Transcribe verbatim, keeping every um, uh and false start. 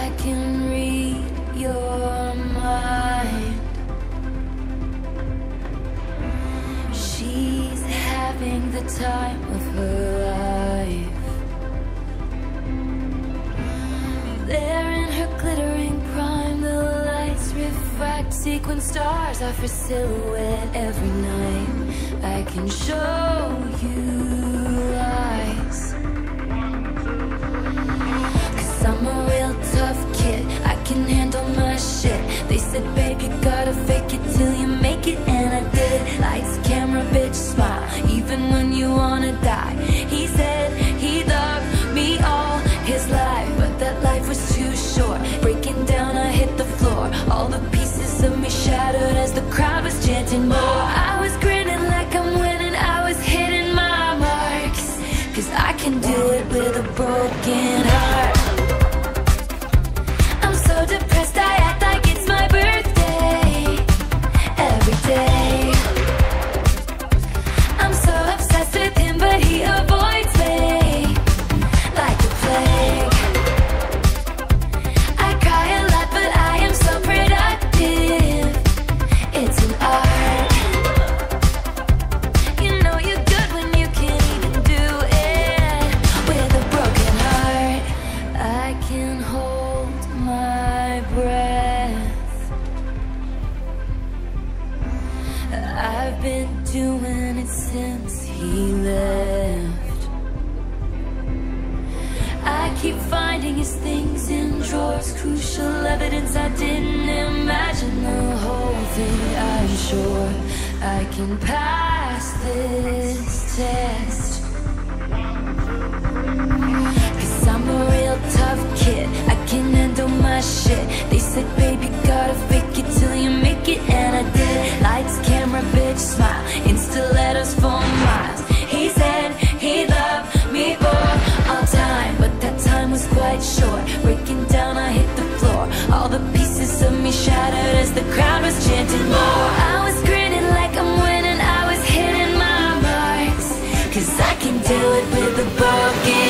I can read your mind. She's having the time of her life. There in her glittering prime, the lights refract. Sequin stars are for silhouette every night. I can show you lies, 'cause I'm a real tough kid, I can handle my shit. They said, babe, you gotta fake it till you make it, and I did. Lights, camera, bitch, smile, even when you wanna die. He said he loved me all his life, but that life was too short. Breaking down, I hit the floor. All the pieces of me shattered as the crowd was chanting more. I was grinning like I'm winning, I was hitting my marks, 'cause I can do it with a broken heart. I'm so depressed, I act like it's my birthday every day. I'm so obsessed with him, but he avoids me like the plague. I cry a lot, but I am so productive. It's an art. You know you're good when you can't even do it with a broken heart. I can hold my breath. I've been doing it since he left. I keep finding his things in drawers, crucial evidence I didn't imagine the whole thing. I'm sure I can pass this test, 'cause I'm a real tough kid, I can handle my shit. They said, baby, you gotta fake it till you make it, and I did. Lights, camera, bitch, smile, insta letters for miles. He said he loved me for all time, but that time was quite short. Breaking down, I hit the floor. All the pieces of me shattered as the crowd was chanting more. I was grinning like I'm winning, I was hitting my marks, 'cause I can do it with a broken